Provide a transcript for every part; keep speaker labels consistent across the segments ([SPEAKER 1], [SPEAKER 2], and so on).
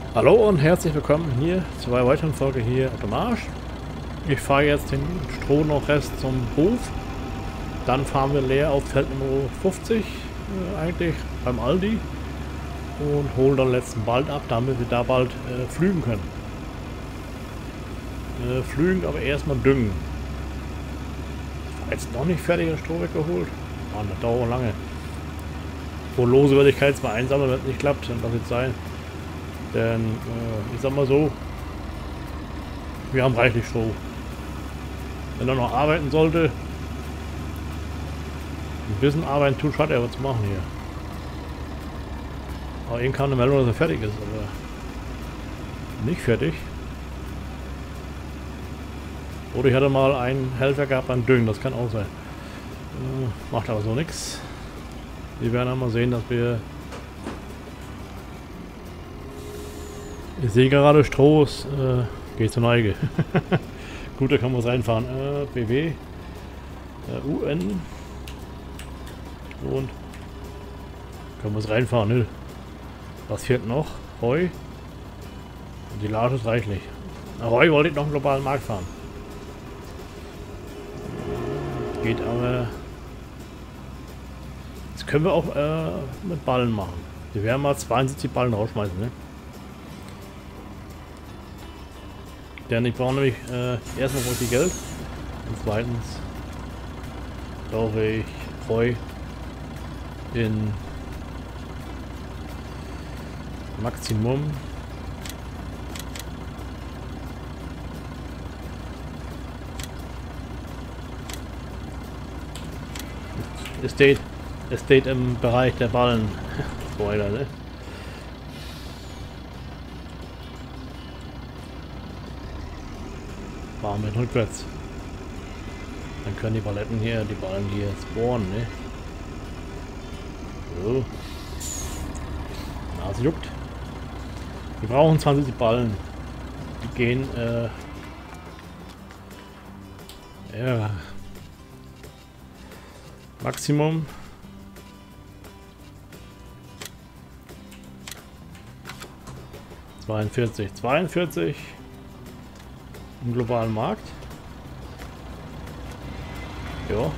[SPEAKER 1] Hallo und herzlich willkommen hier zu einer weiteren Folge hier auf dem Marsch. Ich fahre jetzt den Stroh noch Rest zum Hof. Dann fahren wir leer auf Feld Nummer 50, eigentlich beim Aldi. Und holen dann letzten Wald ab, damit wir da bald pflügen können. Pflügen, aber erstmal düngen. Jetzt noch nicht fertig den Stroh weggeholt. Mann, das dauert lange. Wo lose werde ich jetzt mal einsammeln, wenn es nicht klappt, dann lass es sein. Denn, ich sag mal so, wir haben reichlich Stroh. Wenn er noch arbeiten sollte, ein bisschen arbeiten tut, hat er was zu machen hier. Aber eben kam eine Meldung, dass er fertig ist, aber nicht fertig. Oder ich hatte mal einen Helfer gehabt beim Düngen, das kann auch sein. Macht aber so nichts. Wir werden einmal sehen, dass wir... Ich sehe gerade Stroh, geht zur Neige. Gut, da kann man es reinfahren. BW, UN und können wir es reinfahren. Ne? Was fehlt noch? Heu. Und die Lage ist reichlich. Na, Heu wollte ich noch einen globalen Markt fahren. Geht aber... Das können wir auch mit Ballen machen. Wir werden mal 72 Ballen rausschmeißen, ne? Denn ich brauche nämlich erstmal richtig Geld und zweitens brauche ich Heu in Maximum. Es steht im Bereich der Ballen. Spoiler, ne? Fahren wir rückwärts. Dann können die Paletten hier, die Ballen hier spawnen, ne? So. Nase juckt. Wir brauchen 20 Ballen. Die gehen, ja. Maximum. ...42 im globalen Markt. Ja.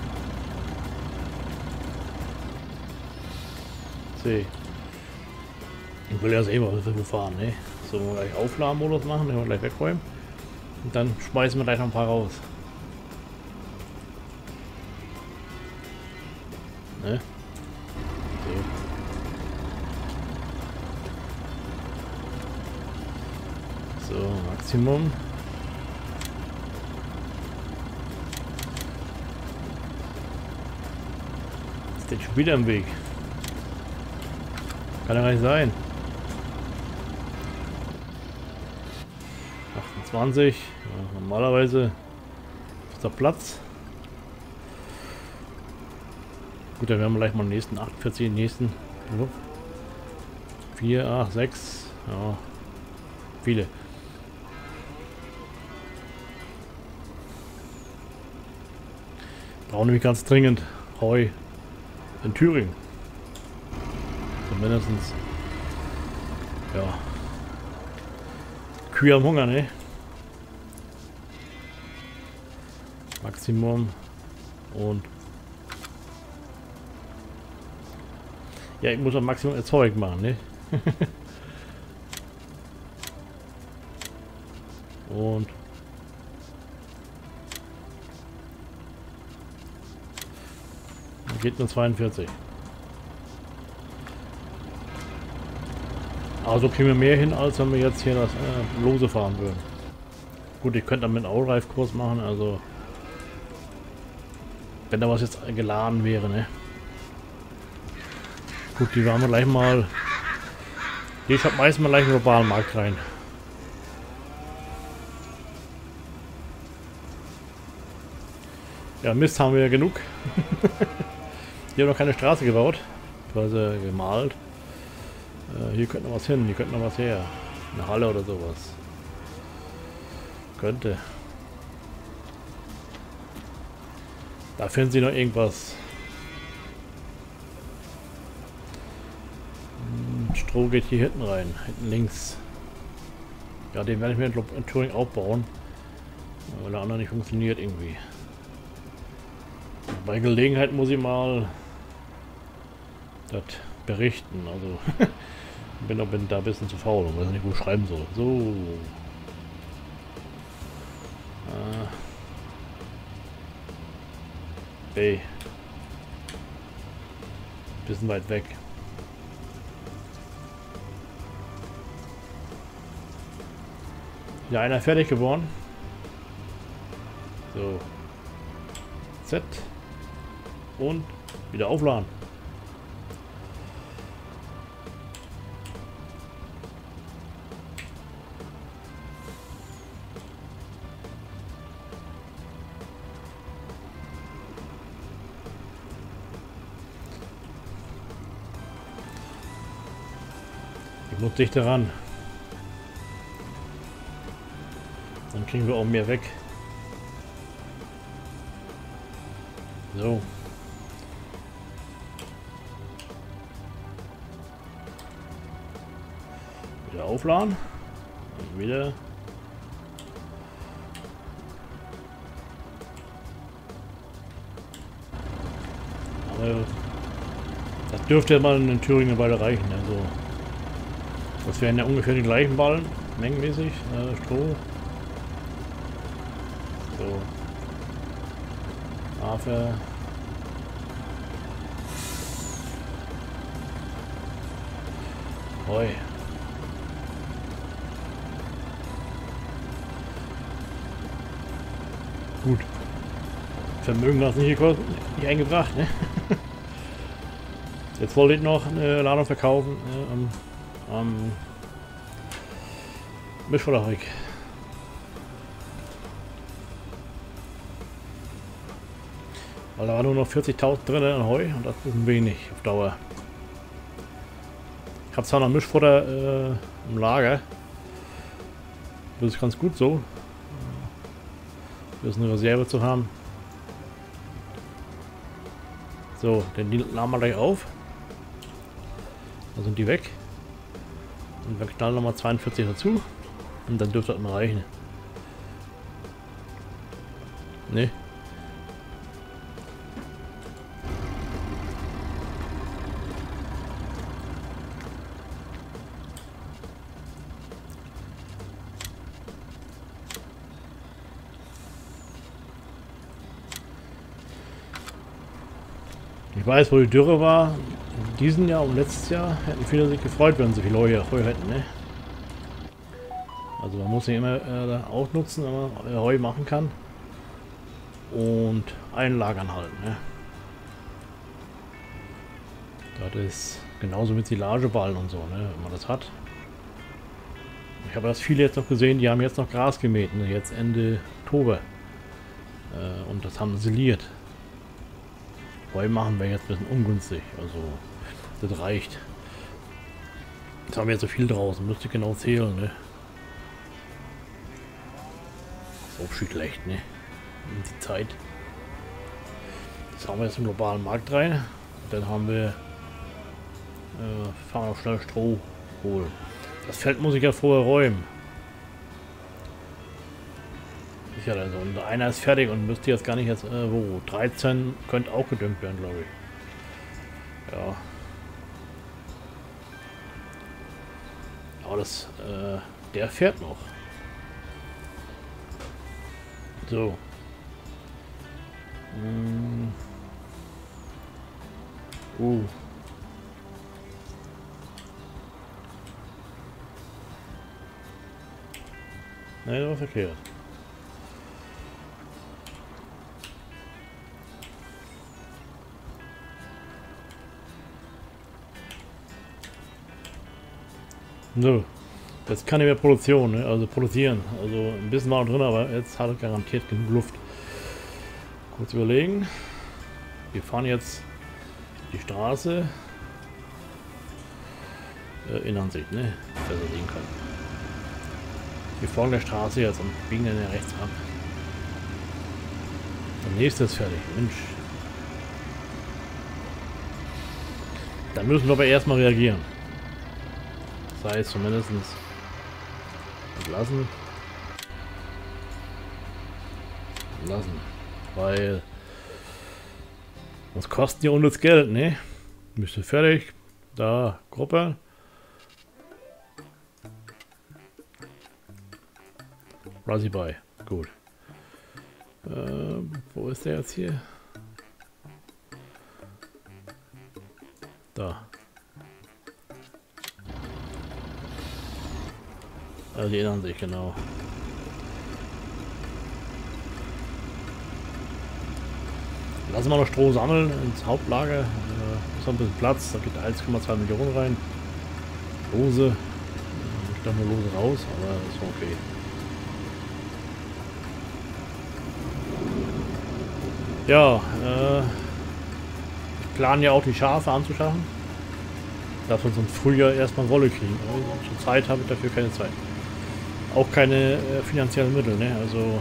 [SPEAKER 1] See. Ich will ja sehen, was wir fahren, ne? So, wir gleich Aufladenmodus machen, den wir gleich wegräumen. Und dann schmeißen wir gleich noch ein paar raus. Ne? So. So, Maximum. Ist der schon wieder im Weg? Kann ja gar nicht sein. 28. Ja, normalerweise ist der Platz. Gut, dann werden wir gleich mal den nächsten 48, den nächsten 4, 8, 6. Ja, viele. Brauchen nämlich ganz dringend Heu in Thüringen. Zumindest, ja. Kühe am Hunger, ne? Maximum und ja, ich muss am Maximum erzeugt machen, ne? Und geht nur 42. Also kriegen wir mehr hin, als wenn wir jetzt hier das Lose fahren würden. Gut, ich könnte damit einen Autoreifkurs machen, also wenn da was jetzt geladen wäre, ne? Gut, die waren wir gleich mal. Die schmeißen wir gleich in den globalen Markt rein. Ja, Mist haben wir ja genug. Hier haben noch keine Straße gebaut, quasi gemalt. Hier könnte noch was hin, hier könnte noch was her. Eine Halle oder sowas. Könnte. Da finden Sie noch irgendwas. Stroh geht hier hinten rein, hinten links. Ja, den werde ich mir in Thüringen auch bauen. Weil der andere nicht funktioniert irgendwie. Bei Gelegenheit muss ich mal das berichten. Also bin da ein bisschen zu faul und weiß nicht, wo ich schreiben soll. So. B. Bisschen weit weg. Ja, einer fertig geworden. So. Z. Und wieder aufladen. Ich muss dichter ran. Dann kriegen wir auch mehr weg. So. Wieder aufladen. Und wieder. Aber das dürfte ja mal in Thüringen weiter reichen. Also das wären ja ungefähr die gleichen Ballen, mengenmäßig. Stroh. So. Hafer. Heu. Gut. Vermögen hat es nicht gekostet, nicht eingebracht, ne? Jetzt wollte ich noch eine Ladung verkaufen am Mischfabrik. Weil da war nur noch 40.000 drin an Heu und das ist ein wenig auf Dauer. Ich habe zwar noch Mischfutter im Lager. Das ist ganz gut so. Das ist eine Reserve zu haben. So, den laden wir gleich auf. Da sind die weg. Und wir knallen nochmal 42 dazu. Und dann dürfte das mal reichen. Ne? Ich weiß, wo die Dürre war, in diesem Jahr und letztes Jahr hätten viele sich gefreut, wenn sie so viel Heu hätten, ne? Also man muss nicht immer auch nutzen, wenn man Heu machen kann. Und einlagern halt, ne? Das ist genauso mit Silageballen und so, ne? Wenn man das hat. Ich habe das viele jetzt noch gesehen, die haben jetzt noch Gras gemäht, ne? Jetzt Ende Oktober. Und das haben siliert. Heu machen wir jetzt ein bisschen ungünstig, also das reicht. Jetzt haben wir jetzt so viel draußen, müsste ich genau zählen, ne? So schlecht, ne? Und die Zeit. Jetzt haben wir jetzt im globalen Markt rein. Dann haben wir fahren wir schnell Stroh holen. Das Feld muss ich ja vorher räumen. Ja, also und einer ist fertig und müsste jetzt gar nicht jetzt wo 13 könnte auch gedüngt werden, glaube ich. Ja. Aber das der fährt noch. So. Ne, das war verkehrt. So, jetzt kann ich mehr produzieren, ne? Also produzieren. Also ein bisschen war noch drin, aber jetzt hat er garantiert genug Luft. Kurz überlegen. Wir fahren jetzt die Straße in Ansicht, ne? Dass ihr sehen könnt. Wir folgen der Straße jetzt und biegen dann rechts ab. Der nächste ist fertig. Mensch. Dann müssen wir aber erstmal reagieren. Das heißt zumindest lassen. Weil das kostet ja unnütz Geld, ne? Bist du fertig? Da, Gruppe. Rasi bei. Gut. Wo ist der jetzt hier? Da. Also die erinnern sich, genau. Lassen wir noch Stroh sammeln ins Hauptlager. Ist noch ein bisschen Platz, da geht 1,2 Millionen rein. Lose. Ich glaube nur lose raus, aber ist okay. Ja, ich plane ja auch die Schafe anzuschaffen. Dass wir uns im Frühjahr erstmal Wolle kriegen. Zur Zeit habe ich dafür keine Zeit. Auch keine finanziellen Mittel, ne? Also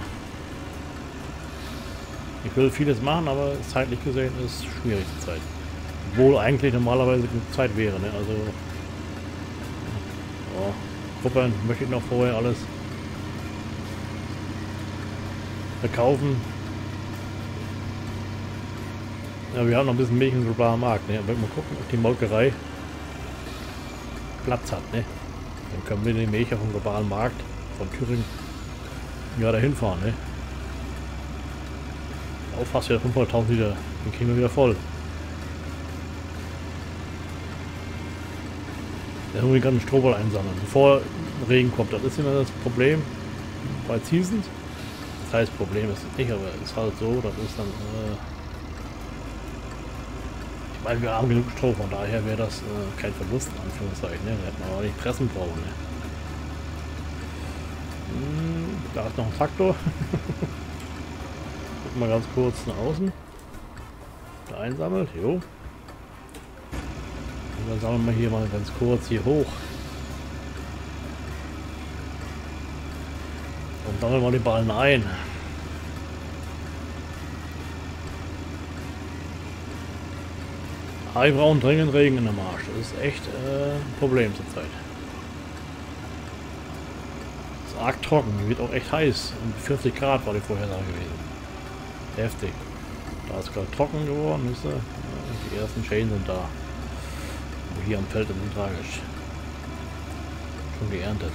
[SPEAKER 1] ich will vieles machen, aber zeitlich gesehen ist schwierig zur Zeit. Obwohl eigentlich normalerweise genug Zeit wäre, ne? Also ja, Gruppen möchte ich noch vorher alles verkaufen. Ja, wir haben noch ein bisschen Milch im globalen Markt, ne? Mal gucken, ob die Molkerei Platz hat, ne? Dann können wir die Milch auf dem globalen Markt von Thüringen ja dahin fahren, ne? Auch fast wieder 500.000 Liter, den kriegen wir wieder voll. Dann müssen wir den Strohball einsammeln, bevor Regen kommt. Das ist immer das Problem bei Seasons. Das heißt, Problem ist es nicht, aber es ist halt so, das ist dann ich meine, wir haben genug Stroh, von daher wäre das kein Verlust, in Anführungszeichen, ne? Da hätten wir aber nicht pressen brauchen, ne? Da ist noch ein Traktor. Gucken wir ganz kurz nach außen. Da einsammelt, jo. Und dann sammeln wir hier mal ganz kurz hier hoch. Und sammeln wir die Ballen ein. Ah, wir brauchen dringend Regen in der Marsch. Das ist echt ein Problem zurzeit. Es ist arg trocken, wird auch echt heiß. Und 40 Grad war die Vorhersage gewesen. Heftig. Da ist gerade trocken geworden, wisst ihr? Die ersten Schäden sind da. Aber hier am Feld ist es tragisch. Schon geerntet.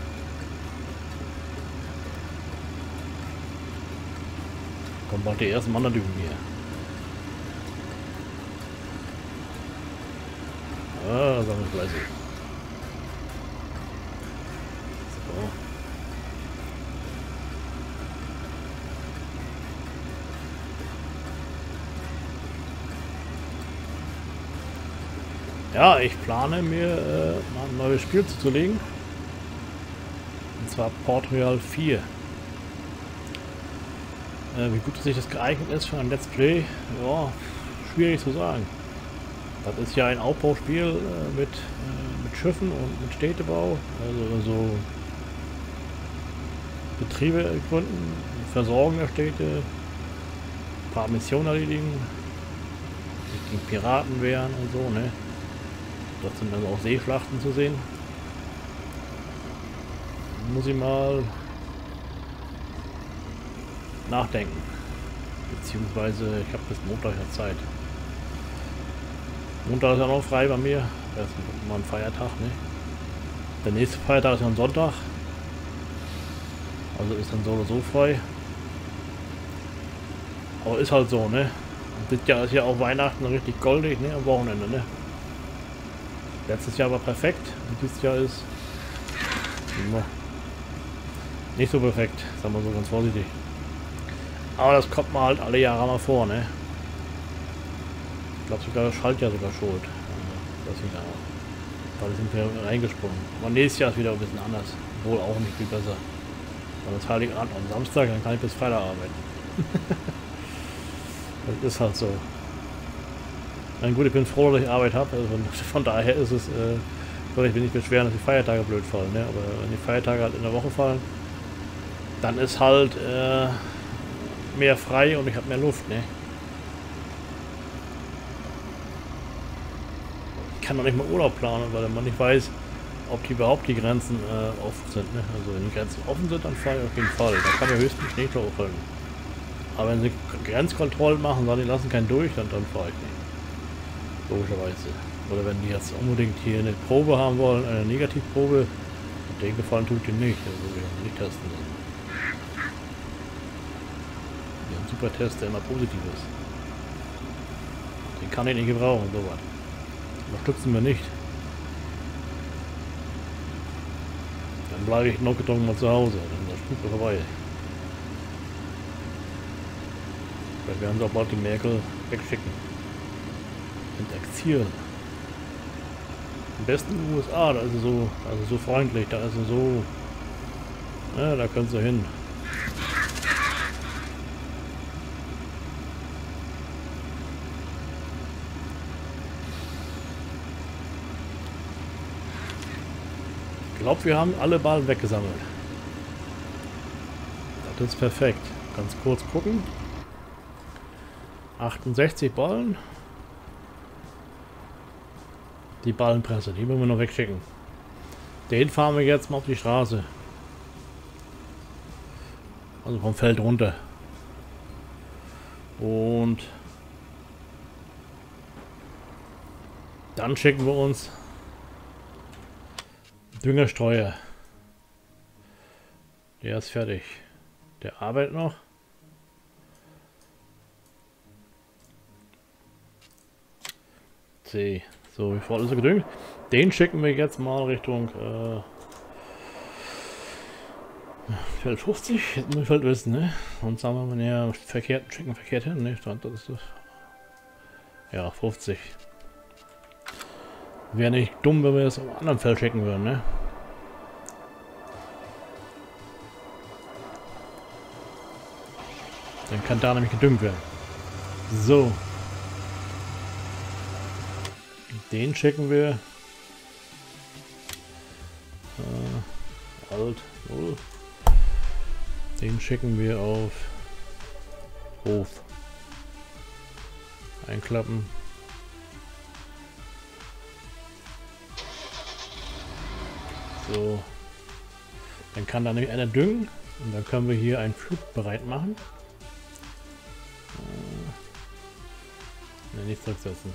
[SPEAKER 1] Kommen bald die ersten Manderdüben hier. Ah, sammelt fleißig. So. Ja, ich plane mir mal ein neues Spiel zuzulegen. Und zwar Port Royal 4. Wie gut sich das geeignet ist für ein Let's Play, ja, schwierig zu sagen. Das ist ja ein Aufbauspiel mit Schiffen und mit Städtebau, also so Betriebe gründen, Versorgen der Städte, ein paar Missionen erledigen, gegen Piraten wehren und so, ne? Das sind also auch Seeschlachten zu sehen. Muss ich mal nachdenken. Beziehungsweise ich habe bis Montag ja Zeit. Montag ist ja noch frei bei mir. Das ist mal ein Feiertag, ne? Der nächste Feiertag ist ja ein Sonntag. Also ist dann so oder so frei. Aber ist halt so, ne? Und das Jahr ist ja auch Weihnachten richtig goldig, ne? Am Wochenende, ne? Letztes Jahr war perfekt und dieses Jahr ist nicht so perfekt, sagen wir so ganz vorsichtig. Aber das kommt mal halt alle Jahre mal vor, ne? Ich glaube sogar das Schalt ja sogar schuld. Das auch. Da sind wir reingesprungen. Aber nächstes Jahr ist wieder ein bisschen anders. Wohl auch nicht viel besser. Weil das Heiligabend am Samstag, dann kann ich bis Freitag arbeiten. Das ist halt so. Na gut, ich bin froh, dass ich Arbeit habe. Also von daher ist es, soll ich mich nicht beschweren, dass die Feiertage blöd fallen. Ne? Aber wenn die Feiertage halt in der Woche fallen, dann ist halt mehr frei und ich habe mehr Luft. Ne? Ich kann doch nicht mal Urlaub planen, weil man nicht weiß, ob die überhaupt die Grenzen offen sind. Ne? Also wenn die Grenzen offen sind, dann fahre ich auf jeden Fall. Da kann ja höchstens Schnee folgen. Aber wenn sie Grenzkontrollen machen, sagen, die lassen keinen durch, dann fahre ich nicht. Logischerweise. Oder wenn die jetzt unbedingt hier eine Probe haben wollen, eine Negativprobe, den Gefallen tut die nicht. Also wir nicht testen lassen. Wir haben einen super Test, der immer positiv ist. Den kann ich nicht gebrauchen, sowas. Unterstützen wir nicht. Dann bleibe ich noch gedrungen mal zu Hause, dann ist das Spuk vorbei. Weil wir haben doch bald die Merkel wegschicken. Und exilieren. Am besten in den USA, da ist es so, also so freundlich, da ist es so. Ja, da können sie hin. Ich glaube, wir haben alle Ballen weggesammelt. Das ist perfekt. Ganz kurz gucken. 68 Ballen. Die Ballenpresse, die müssen wir noch wegschicken. Den fahren wir jetzt mal auf die Straße. Also vom Feld runter. Und dann schicken wir uns Düngerstreuer. Der ist fertig. Der arbeitet noch. C. So, wie voll ist er gedüngt? Den schicken wir jetzt mal Richtung Feld 50. Hätten wir Feld wissen, ne? Sonst haben wir ja verkehrt, schicken verkehrt hin, ne? Das ist das. Ja, 50. Wäre nicht dumm, wenn wir das auf einem anderen Feld schicken würden, ne? Dann kann da nämlich gedüngt werden. So. Den schicken wir. Alt 0. Den schicken wir auf Hof. Einklappen. So. Dann kann da nämlich einer düngen und dann können wir hier einen Flug bereit machen. Ne, nicht zurücksetzen.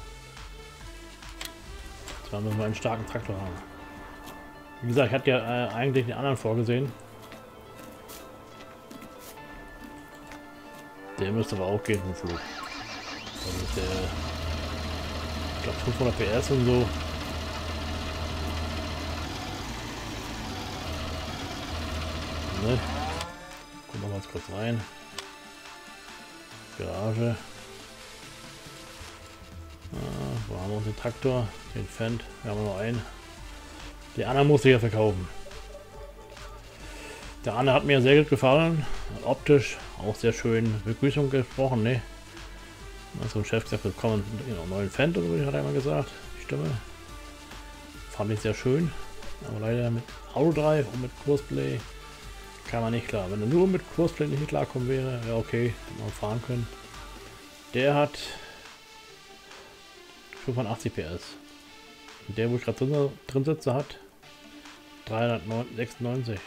[SPEAKER 1] Zwar müssen wir einen starken Traktor haben. Wie gesagt, ich hatte ja eigentlich den anderen vorgesehen. Der müsste aber auch gehen vom Flug. Das ist der, ich glaube 500 PS und so. Ne? Gucken wir mal kurz rein. Garage. Wo haben wir unseren Traktor? Den Fendt. Wir haben noch einen. Der andere muss ich ja verkaufen. Der andere hat mir sehr gut gefallen. Optisch auch sehr schön. Begrüßung gesprochen, ne? Also ein Chef gesagt, willkommen in einem neuen Fendt, oder wie hat er immer gesagt. Die Stimme. Fand ich sehr schön. Aber leider mit Autodrive und mit Kursplay kann man nicht klar. Wenn er nur mit Kursplay nicht klarkommen wäre, ja okay, hätte man fahren können. Der hat 85 PS. Und der, wo ich gerade drin sitze, hat 396.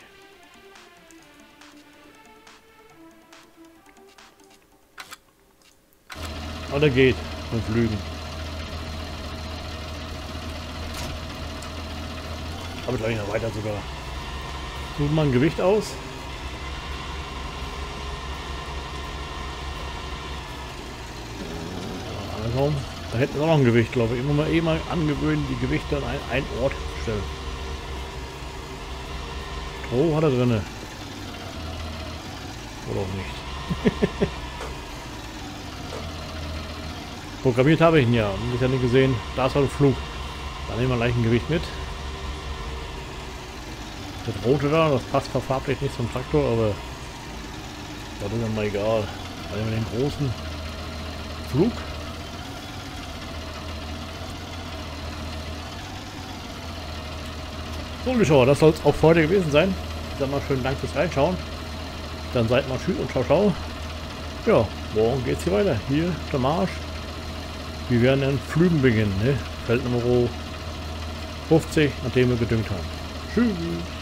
[SPEAKER 1] Aber der geht mit Flügen. Aber gleich noch weiter sogar. Suchen wir ein Gewicht aus. Also, da hätten wir auch noch ein Gewicht, glaube ich. Immer mal angewöhnen, die Gewichte an einen Ort zu stellen. Stroh hat er drinne. Oder auch nicht. Programmiert habe ich ihn ja. Und ich habe nicht gesehen, da ist halt ein Flug. Da nehmen wir gleich ein Gewicht mit. Das rote da, das passt zwar farblich nicht zum Traktor, aber das ist ja mal egal. Da nehmen wir den großen Flug. So, Zuschauer, das soll es auch für heute gewesen sein. Ich sage mal schönen Dank fürs Reinschauen. Dann seid mal tschüss und ciao, ciao. Ja, morgen geht's hier weiter. Hier der Marsch. Wir werden in Flügen beginnen, ne? Feld Nummer 50, nachdem wir gedüngt haben. Tschüss.